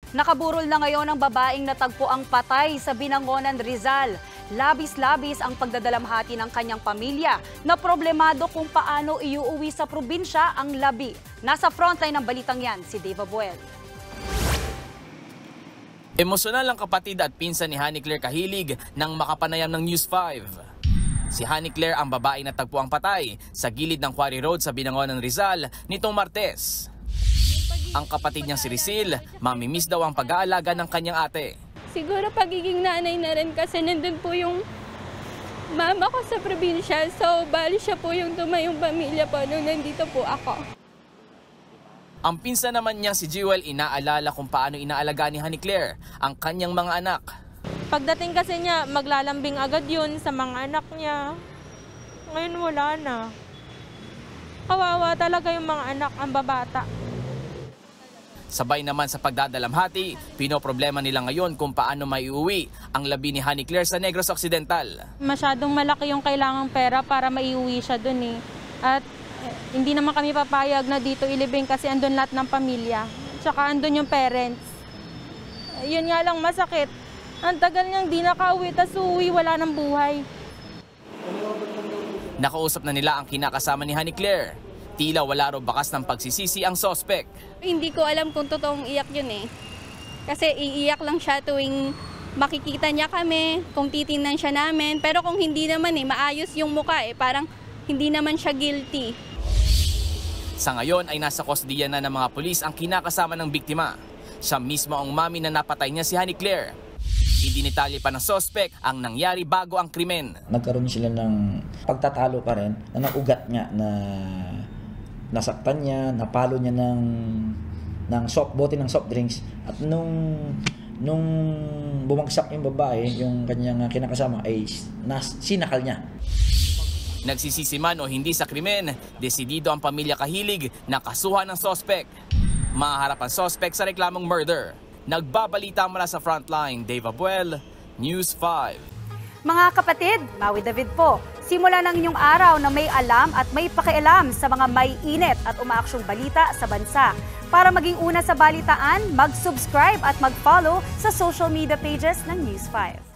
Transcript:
Nakaburol na ngayon ang babaeng natagpo ang patay sa Binangonan, Rizal. Labis-labis ang pagdadalamhati ng kanyang pamilya na problemado kung paano iuuwi sa probinsya ang labi. Nasa frontline ng balitang yan si Deva Buel. Emosyonal ang kapatid at pinsan ni Honey Claire Kahilig nang makapanayam ng News 5. Si Honey Claire ang babae na tagpo ang patay sa gilid ng Quarry Road sa Binangonan, Rizal nitong Martes. Ang kapatid niyang si Rizal, mamimiss daw ang pag-aalaga ng kanyang ate. Siguro pagiging nanay na rin kasi nandun po yung mama ko sa probinsya. So, bali siya po yung tumayong pamilya po nung nandito po ako. Ang pinsan naman niyang si Jewel inaalala kung paano inaalaga ni Honey Claire ang kanyang mga anak. Pagdating kasi niya, maglalambing agad yun sa mga anak niya. Ngayon wala na. Kawawa talaga yung mga anak, ang babata. Sabay naman sa pagdadalamhati, pinoproblema nila ngayon kung paano maiuwi ang labi ni Honey Claire sa Negros Occidental. Masyadong malaki yung kailangang pera para maiuwi siya dun eh. At hindi naman kami papayag na dito ilibing kasi andun lahat ng pamilya. Tsaka andun yung parents. Yun nga lang masakit. Ang tagal niyang di nakauwi, tas uuwi, wala ng buhay. Nakausap na nila ang kinakasama ni Honey Claire. Tila wala raw bakas ng pagsisisi ang sospek. Hindi ko alam kung totoong iyak yun eh. Kasi iiyak lang siya tuwing makikita niya kami, kung titingnan siya namin. Pero kung hindi naman eh, maayos yung mukha eh. Parang hindi naman siya guilty. Sa ngayon ay nasa kustodiya na ng mga pulis ang kinakasama ng biktima. Siya mismo ang mami na napatay niya si Honey Claire. Idinitali pa ng sospek ang nangyari bago ang krimen. Nagkaroon sila ng pagtatalo pa rin na naugat niya na nasaktan niya, napalo niya ng bote ng soft drinks at nung bumagsak yung babae, yung kanyang kinakasama ay sinakal niya. Nagsisisi man o hindi sa krimen, desidido ang pamilya Kahilig na kasuhan ng sospek. Maharap ang sospek sa reklamong murder. Nagbabalita mula sa frontline, Deva Buel, News 5. Mga kapatid, Maui David po. Simula ng inyong araw na may alam at may pakialam sa mga may init at umaaksyong balita sa bansa. Para maging una sa balitaan, mag-subscribe at mag-follow sa social media pages ng News 5.